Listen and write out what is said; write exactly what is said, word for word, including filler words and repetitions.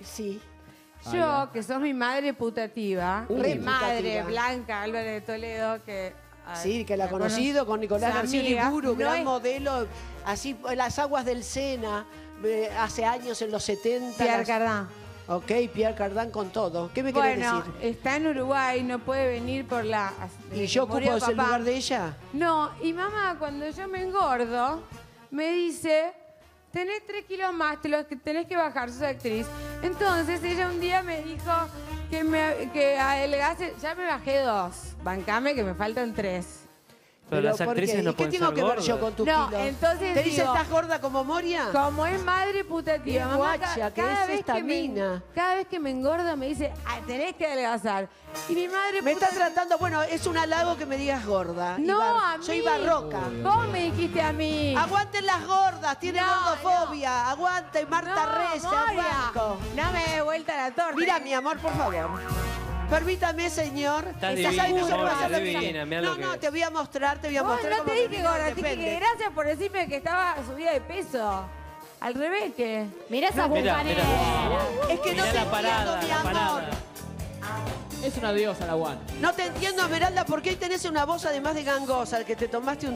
Sí. Yo, que sos mi madre putativa, Uh, re putativa. madre, Blanca Álvarez de Toledo, que... ay, Sí, que la ha conocido con Nicolás Su García amiga. Iburu, No gran es- modelo, así, las aguas del Sena, eh, hace años, en los setenta. Pierre las- Cardin. Ok, Pierre Cardin con todo. ¿Qué me querés Bueno, decir? está en Uruguay, no puede venir por la... ¿Y yo ocupo murió ese papá. lugar de ella? No, y mamá, cuando yo me engordo, me dice, tenés tres kilos más, te los que tenés que bajar, sos actriz. Entonces ella un día me dijo que, me, que adelgase, ya me bajé dos, bancame que me faltan tres. Pero, las ¿por actrices qué? no ¿Y qué pueden tengo ser que ver gordas. yo con tus No, kilos? entonces ¿Te dice digo- estás gorda como Moria? Como es madre putativa, Qué mamá, guacha ca- que cada es vez esta que me, mina. cada vez que me engorda me dice, "Ay, tenés que adelgazar". Y mi madre Me está puta- tratando, bueno, es un halago que me digas gorda. No, Ibar- a mí. Soy barroca. Vos me dijiste a mí. Aguanten las gordas, tienen No, gordofobia. Aguante, Marta No, Reyes, Moria, aguanto. no me dé vuelta la torta. Mira, mi amor, por favor. Permítame, señor. Estás Ya divina, sabes que yo amor, voy a hacer lo estás que- divina, mirá No, lo que no, es. te voy a mostrar, te voy a Vos mostrar no cómo te mi dije vida gorda, te dije depende. que gracias por decirme que estaba subida de peso. Al revés que... Mirá esa Mirá, bucanera. Es que no Mirá te la parada, entiendo, mi la amor. parada. Es una diosa la Juan. No te entiendo, Esmeralda, porque hoy tenés una voz además de gangosa, el que te tomaste un